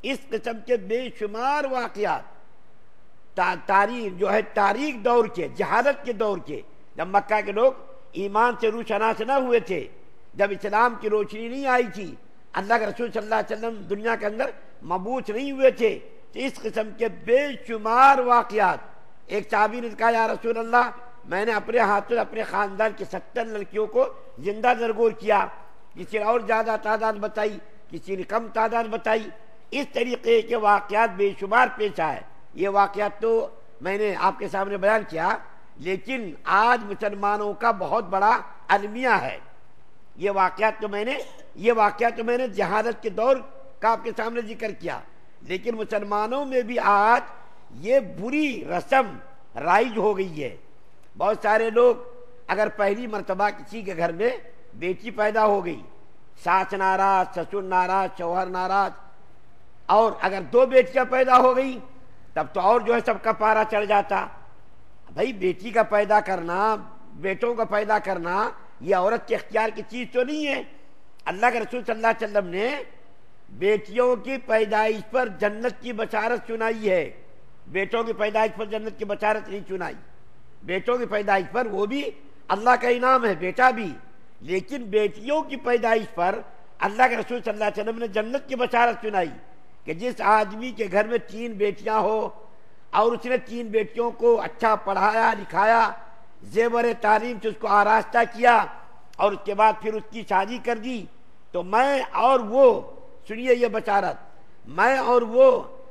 اس قسم کے بے شمار واقعات تاریخ جو ہے تاریخ دور کے، جہالت کے دور کے، جب مکہ کے لوگ ایمان سے روشناس نہ ہوئے تھے، جب اسلام کی روشنی نہیں آئی تھی، اللہ کے رسول صلی اللہ علیہ وسلم دنیا کے اندر مبعوث نہیں ہوئے تھے، تو اس قسم کے بے شمار واقعات. ایک صحابی نے کہا یا رسول اللہ میں نے اپنے ہاتھوں اپنے خاندان کی 70 لڑکیوں کو زندہ درگور کیا. کسی نے اور زیادہ تعداد بتائی، کسی نے کم تعداد بتائی. اس طریقے کے واقعات بے شمار پیش آئے. یہ واقعات تو میں نے آپ کے سامنے بیان کیا، لیکن آج مسلمانوں کا بہت بڑا المیہ ہے. یہ واقعات تو میں نے جہالت کے دور کا آپ کے سامنے ذکر کیا، لیکن مسلمانوں میں بھی آج یہ بری رسم رائج ہو گئی ہے. بہت سارے لوگ اگر پہلی مرتبہ کسی کے گھر میں بیٹی پیدا ہو گئی، ساس ناراض، سسر ناراض، شوہر ناراض، اور اگر 2 بیٹیاں پیدا ہو گئی تب تو اور جو ہے سب کا پارا چڑھ جاتا. بھائی بیٹی کا پیدا کرنا، بیٹوں کا پیدا کرنا یہ عورت کے اختیار کی چیز تو نہیں ہے. اللہ کے رسول صلی اللہ علیہ وسلم نے بیٹیوں کی پیدائش پر جنت کی بشارت سنائی ہے، بیٹوں کی پیدائش پر جنت کی بشارت نہیں سنائی. بیٹوں کی پیدائش پر وہ بھی اللہ کا انعام ہے، بیٹا بھی، لیکن بیٹیوں کی پیدائش پر اللہ کے رسول صلی اللہ علیہ وسلم نے جنت کی بشارت سنائی کہ جس آدمی کے گھر میں 3 بیٹیاں ہو اور اس نے 3 بیٹیوں کو اچھا پڑھایا لکھایا، زیور تعلیم سے اس کو آراستہ کیا اور اس کے بعد پھر اس کی شادی کر دی، تو میں اور وہ، سنیے یہ بشارت، میں اور وہ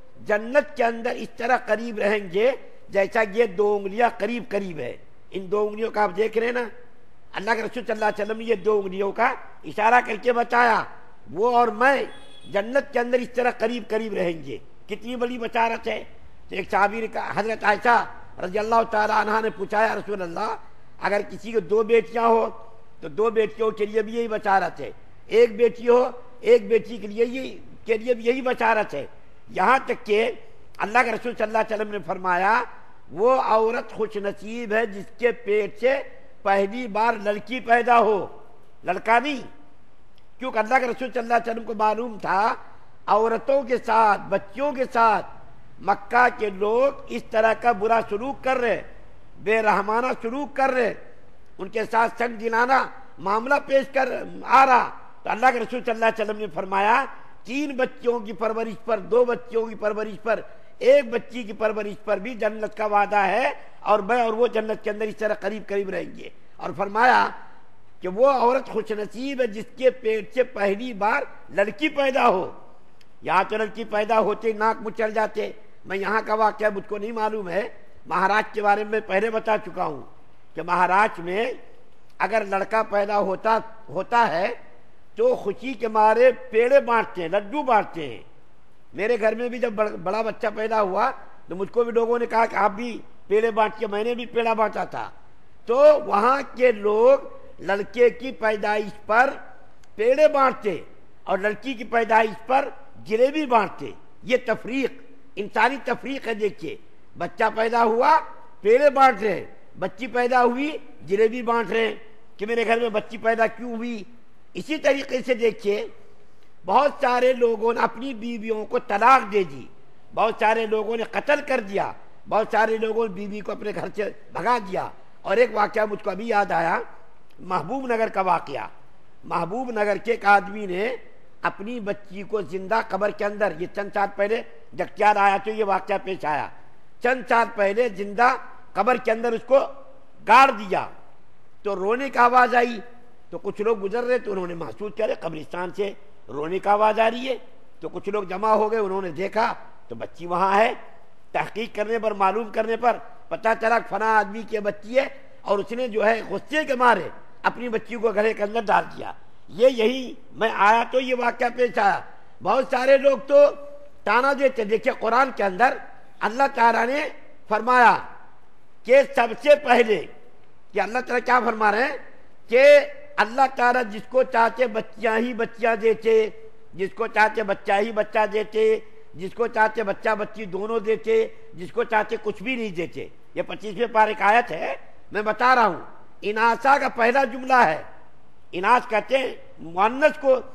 جنت کے اندر اس طرح قریب رہیں گے جیسا یہ 2 انگلیاں قریب قریب ہے. ان 2 انگلیوں کا آپ دیکھ رہے ہیں نا، اللہ کے رسول صلی اللہ علیہ وسلم نے یہ 2 انگلیوں کا اشارہ کر کے بتایا وہ اور میں جنت کے اندر اس طرح قریب قریب رہیں گے. کتنی بڑی بشارت ہے. تو ایک صحابی نے کہا، حضرت عائشہ رضی اللہ تعالی عنہا نے پوچھا یا رسول اللہ اگر کسی کو 2 بیٹیاں ہو تو 2 بیٹیوں کے لیے بھی یہی بشارت ہے، ایک بیٹی ہو ایک بیٹی کے لیے بھی یہی بشارت ہے. یہاں تک کہ اللہ کے رسول صلی اللہ علیہ وسلم نے فرمایا وہ عورت خوش نصیب ہے جس کے پیٹ سے پہلی بار لڑکی پیدا ہو، لڑکا نہیں. کیونکہ اللہ کے رسول صلی اللہ علیہ وسلم کو معلوم تھا عورتوں کے ساتھ، بچیوں کے ساتھ مکہ کے لوگ اس طرح کا برا سلوک کر رہے، بے رحمانہ سلوک کر رہے، ان کے ساتھ سنگ دلانہ معاملہ پیش کر آ رہا. تو اللہ کے رسول صلی اللہ علیہ وسلم نے فرمایا 3 بچیوں کی پرورش پر، 2 بچیوں کی پرورش پر، 1 بچی کی پرورش پر بھی جنت کا وعدہ ہے، اور میں اور وہ جنت کے اندر اس طرح قریب قریب رہیں گے. اور فرمایا کہ وہ عورت خوش نصیب ہے جس کے پیٹ سے پہلی بار لڑکی پیدا ہو. یہاں تو لڑکی پیدا ہوتے ناک منہ چڑھ جاتے. میں یہاں کا واقعہ مجھ کو نہیں معلوم ہے، مہاراشٹر کے بارے میں پہلے بتا چکا ہوں کہ مہاراشٹر میں اگر لڑکا پیدا ہوتا ہے تو خوشی کے مارے پیڑے بانٹتے ہیں، لڈو بانٹتے ہیں. میرے گھر میں بھی جب بڑا بچہ پیدا ہوا تو مجھ کو بھی لوگوں نے کہا کہ آپ بھی پیڑے بانٹ کے، میں نے بھی پیڑا بانٹا تھا. تو وہاں کے لوگ لڑکے کی پیدائش پر پیڑے بانٹتے اور لڑکی کی پیدائش پر جلیبی بانٹتے. یہ تفریق، انسانی تفریق ہے. دیکھیے بچہ پیدا ہوا پیڑے بانٹ رہے ہیں، بچی پیدا ہوئی جلیبی بانٹ رہے ہیں کہ میرے گھر میں بچی پیدا کیوں ہوئی. اسی طریقے سے دیکھیے بہت سارے لوگوں نے اپنی بیویوں کو طلاق دے دی، بہت سارے لوگوں نے قتل کر دیا، بہت سارے لوگوں نے بیوی کو اپنے گھر سے بھگا دیا. اور ایک واقعہ مجھ کو ابھی یاد آیا، محبوب نگر کا واقعہ. محبوب نگر کے ایک آدمی نے اپنی بچی کو زندہ قبر کے اندر، یہ چند سال پہلے جگتیال آیا تو یہ واقعہ پیش آیا، چند سال پہلے زندہ قبر کے اندر اس کو گاڑ دیا. تو رونے کی آواز آئی تو کچھ لوگ گزر رہے تو انہوں نے محسوس کرے قبرستان سے رونے کی آواز آ رہی ہے. تو کچھ لوگ جمع ہو گئے، انہوں نے دیکھا تو بچی وہاں ہے. تحقیق کرنے پر، معلوم کرنے پر پتہ چلا فلاں آدمی کی بچی ہے، اور اس نے جو ہے غصے کے مارے اپنی بچی کو گڑھے کے اندر ڈال دیا. یہی میں آیا تو یہ واقعہ پیش آیا. بہت سارے لوگ تو تانا دیتے. دیکھیں قرآن کے اندر اللہ تعالیٰ نے فرمایا کہ سب سے پہلے، کہ اللہ تعالیٰ کیا فرما رہے ہیں کہ اللہ تعالیٰ جس کو چاہتے بچیاں ہی بچیاں دیتے، جس کو چاہتے بچہ ہی بچہ دیتے، جس کو چاہتے بچہ بچی دونوں دیتے، جس کو چاہتے کچھ بھی نہیں دیتے. یہ 25ویں پارے کی آیت ہے، میں بتا رہا ہوں. اناسا کا پہلا جملہ ہے. اناس کہتے ہیں مؤنث کو،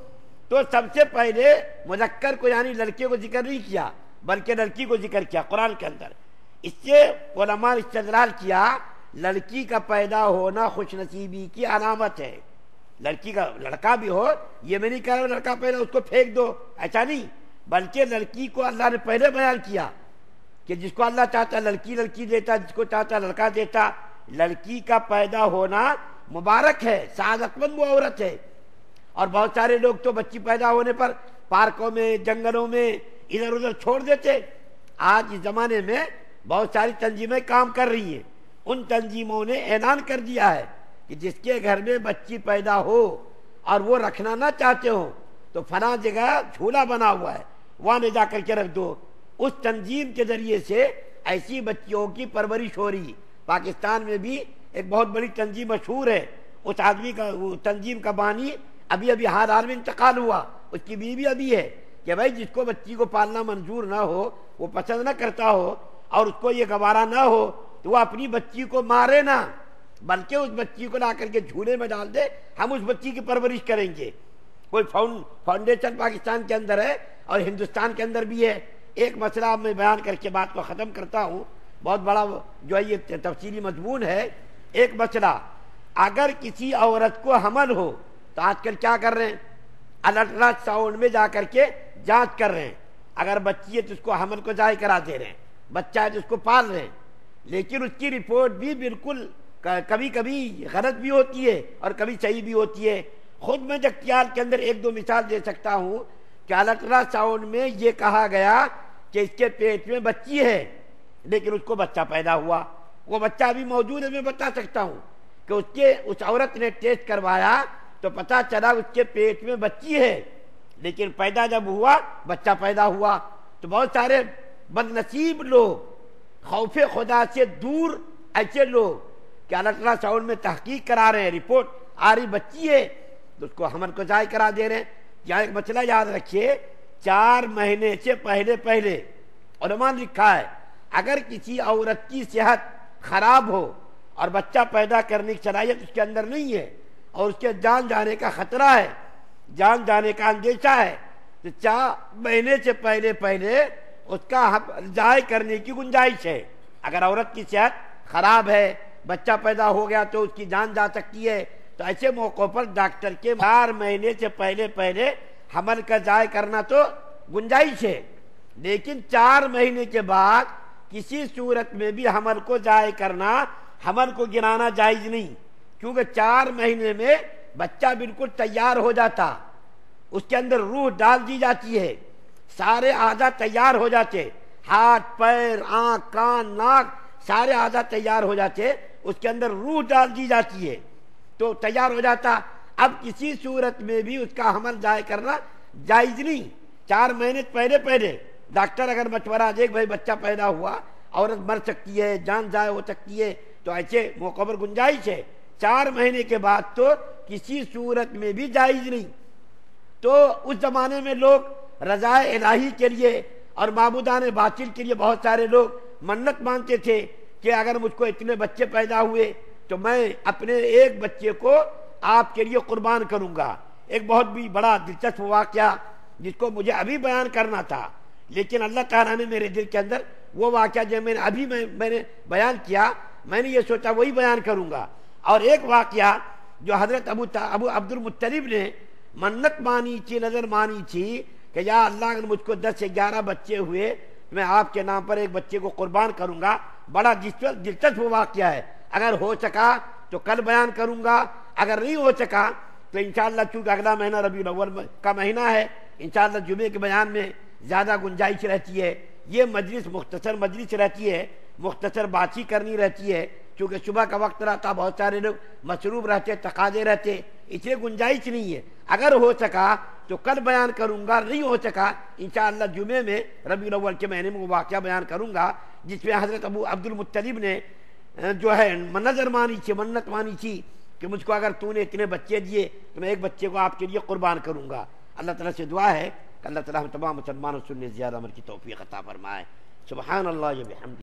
تو سب سے پہلے مذکر کو یعنی لڑکے کو ذکر نہیں کیا بلکہ لڑکی کو ذکر کیا قرآن کے اندر. اس سے علماء نے استدلال کیا لڑکی کا پیدا ہونا خوش نصیبی کی علامت ہے. لڑکی کا لڑکا بھی ہو یہ میں نہیں کہہ رہا لڑکا پیدا اس کو پھینک دو ایسا نہیں, بلکہ لڑکی کو اللہ نے پہلے بیان کیا کہ جس کو اللہ چاہتا لڑکی لڑکی دیتا, جس کو چاہتا لڑکا دیتا. لڑکی کا پیدا ہونا مبارک ہے, سعادت مند وہ عورت ہے. اور بہت سارے لوگ تو بچی پیدا ہونے پر پارکوں میں جنگلوں میں ادھر ادھر چھوڑ دیتے. آج اس زمانے میں بہت ساری تنظیمیں کام کر رہی ہیں. ان تنظیموں نے اعلان کر دیا ہے کہ جس کے گھر میں بچی پیدا ہو اور وہ رکھنا نہ چاہتے ہو تو فلاں جگہ جھولا بنا ہوا ہے وہاں لے جا کر کے رکھ دو. اس تنظیم کے ذریعے سے ایسی بچیوں کی پرورش ہو رہی. پاکستان میں بھی ایک بہت بڑی تنظیم مشہور ہے. اس آدمی کا وہ تنظیم کا بانی ابھی حال حال میں انتقال ہوا. اس کی بیوی ابھی ہے کہ بھائی جس کو بچی کو پالنا منظور نہ ہو, وہ پسند نہ کرتا ہو اور اس کو یہ گوارا نہ ہو تو وہ اپنی بچی کو مارے نہ بلکہ اس بچی کو لا کر کے جھولے میں ڈال دے, ہم اس بچی کی پرورش کریں گے. کوئی فاؤنڈیشن پاکستان کے اندر ہے اور ہندوستان کے اندر بھی ہے. ایک مسئلہ میں بیان کر کے بات کو ختم کرتا ہوں, بہت بڑا جو ہے یہ تفصیلی مضمون ہے. ایک مسئلہ, اگر کسی عورت کو حمل ہو تو آج کل کیا کر رہے ہیں, الٹرا ساؤنڈ میں جا کر کے جانچ کر رہے ہیں. اگر بچی ہے تو اس کو حمل کو ضائع کرا دے رہے ہیں, بچہ ہے تو اس کو پال رہے ہیں. لیکن اس کی رپورٹ بھی بالکل کبھی کبھی غلط بھی ہوتی ہے اور کبھی صحیح بھی ہوتی ہے. خود میں اختیار کے اندر ایک دو مثال دے سکتا ہوں کہ الٹرا ساؤنڈ میں یہ کہا گیا کہ اس کے پیٹ میں بچی ہے لیکن اس کو بچہ پیدا ہوا. وہ بچہ ابھی موجود ہے. میں بتا سکتا ہوں کہ اس عورت نے ٹیسٹ کروایا تو پتا چلا اس کے پیٹ میں بچی ہے لیکن پیدا جب ہوا بچہ پیدا ہوا. تو بہت سارے بد نصیب لوگ, خوف خدا سے دور ایسے لوگ کہ الٹرا ساؤنڈ میں تحقیق کرا رہے ہیں, رپورٹ آ رہی بچی ہے تو اس کو حمل کو ضائع کرا دے رہے ہیں. یہاں ایک مسئلہ یاد رکھیے, 4 مہینے سے پہلے علماء نے لکھا ہے اگر کسی عورت کی صحت خراب ہو اور بچہ پیدا کرنے کی صلاحیت اس کے اندر نہیں ہے اور اس کے جان جانے کا خطرہ ہے, جان جانے کا اندیشہ ہے, تو 4 مہینے سے پہلے اس کا ضائع کرنے کی گنجائش ہے. اگر عورت کی صحت خراب ہے, بچہ پیدا ہو گیا تو اس کی جان جا سکتی ہے, تو ایسے موقع پر ڈاکٹر کے 4 مہینے سے پہلے حمل کا ضائع کرنا تو گنجائش ہے. لیکن 4 مہینے کے بعد کسی صورت میں بھی حمل کو ضائع کرنا, حمل کو گرانا جائز نہیں, کیونکہ 4 مہینے میں بچہ بالکل تیار ہو جاتا, اس کے اندر روح ڈال دی جاتی ہے, سارے اعضاء تیار ہو جاتے, ہاتھ پیر آنکھ کان ناک سارے اعضاء تیار ہو جاتے, اس کے اندر روح ڈال دی جاتی ہے تو تیار ہو جاتا. اب کسی صورت میں بھی اس کا حمل ضائع کرنا جائز نہیں. 4 مہینے پہلے ڈاکٹر اگر مشورہ دے کہ بھائی بچہ پیدا ہوا, عورت مر سکتی ہے, جان ضائع ہو سکتی ہے, تو ایسے موقع پر گنجائش ہے. 4 مہینے کے بعد تو کسی صورت میں بھی جائز نہیں. تو اس زمانے میں لوگ رضا الہی کے لیے اور معبودان باطل کے لیے بہت سارے لوگ منت مانتے تھے کہ اگر مجھ کو اتنے بچے پیدا ہوئے تو میں اپنے ایک بچے کو آپ کے لیے قربان کروں گا. ایک بہت بھی بڑا دلچسپ واقعہ جس کو مجھے ابھی بیان کرنا تھا, لیکن اللہ تعالیٰ نے میرے دل کے اندر وہ واقعہ جو میں نے بیان کیا, میں نے یہ سوچا وہی بیان کروں گا. اور ایک واقعہ جو حضرت ابو عبد المطلب نے منت مانی تھی, نظر مانی تھی کہ یا اللہ اگر مجھ کو 10 سے 11 بچے ہوئے میں آپ کے نام پر ایک بچے کو قربان کروں گا. بڑا دلچسپ واقعہ ہے. اگر ہو سکا تو کل بیان کروں گا, اگر نہیں ہو سکا تو انشاءاللہ چونکہ اگلا مہینہ ربیع الاول کا مہینہ ہے, انشاءاللہ جمعے کے بیان میں زیادہ گنجائش رہتی ہے. یہ مجلس مختصر مجلس رہتی ہے, مختصر بات ہی کرنی رہتی ہے, چونکہ صبح کا وقت رہتا, بہت سارے لوگ مصروف رہتے, تقاضے رہتے, اس لیے گنجائش نہیں ہے. اگر ہو سکا تو کل بیان کروں گا, نہیں ہو سکا انشاءاللہ جمعے میں ربیع الاول کے مہینے میں وہ واقعہ بیان کروں گا جس میں حضرت ابو عبد المطلب نے جو ہے نظر مانی تھی, منت مانی تھی کہ مجھ کو اگر تو نے اتنے بچے دیے تو میں ایک بچے کو آپ کے لیے قربان کروں گا. اللہ تعالیٰ سے دعا ہے کہ اللہ تعالیٰ ہم تمام مسلمانوں سننے زیادہ عمل کی توفیق عطا فرمائے. سبحان اللہ و بحمدہ.